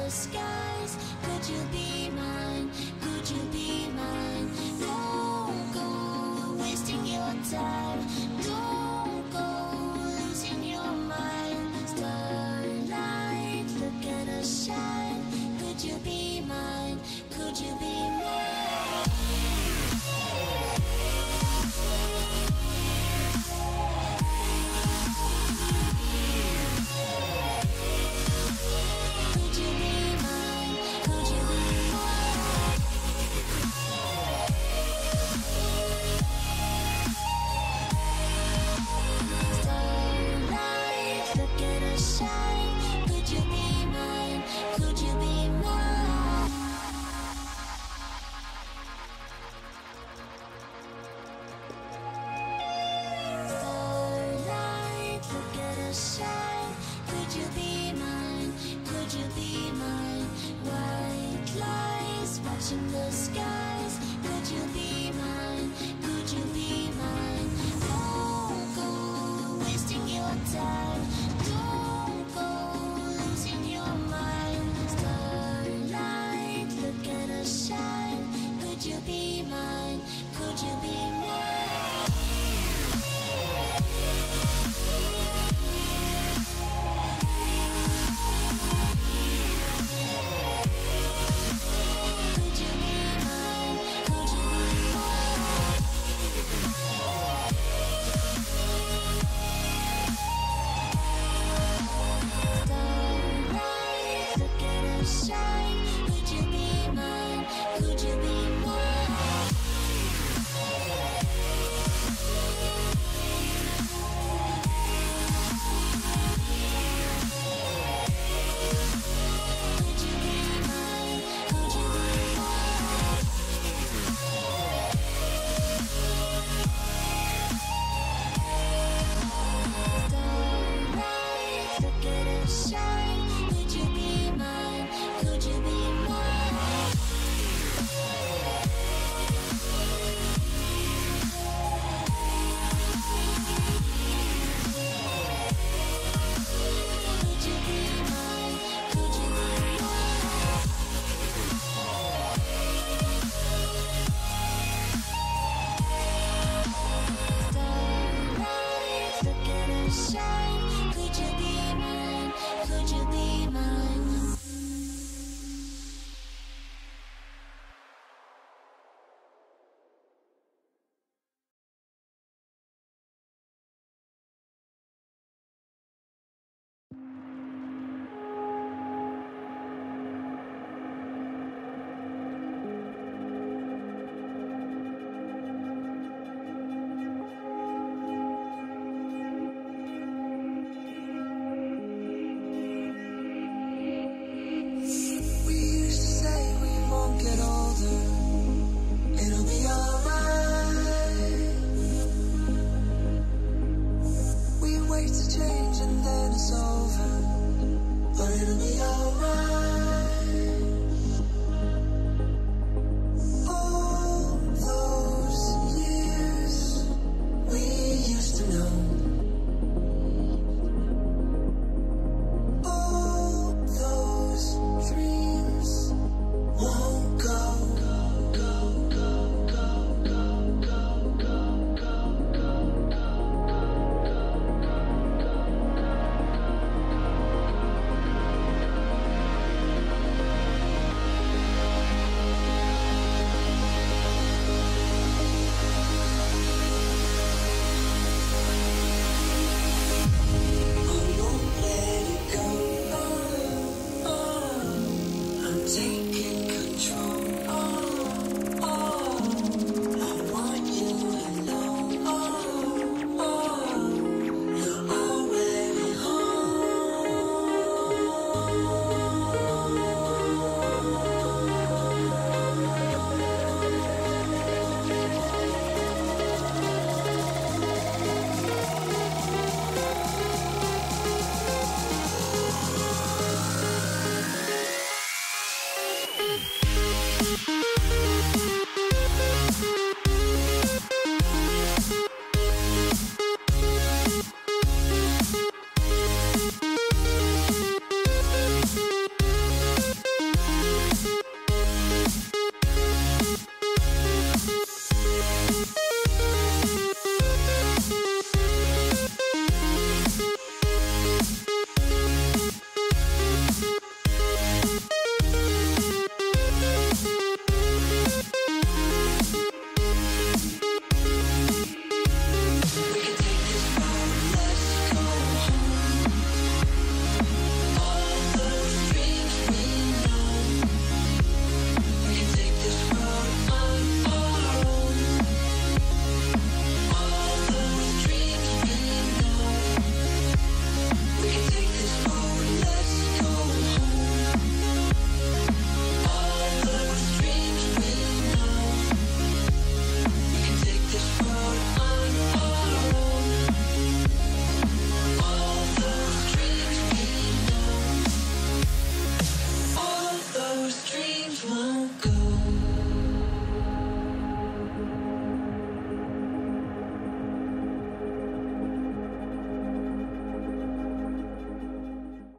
the skies. Could you be mine? Could you be mine? Don't go wasting your time. Don't go losing your mind. Starlight, look at us shine. Could you be mine? Could you be mine? Could you be mine? Could you be mine? Starlight, look at us shine. Could you be mine? Could you be mine? Starlight, look at us shine. Could you be mine? Could you be mine? White lies watching the sky.